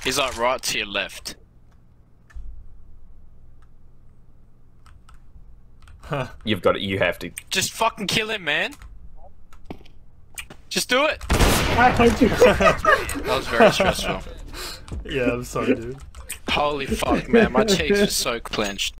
He's like right to your left. You've got it. You have to. Just fucking kill him, man. Just do it. I hate you. That was very stressful. Yeah, I'm sorry, dude. Holy fuck, man. My cheeks are so clenched.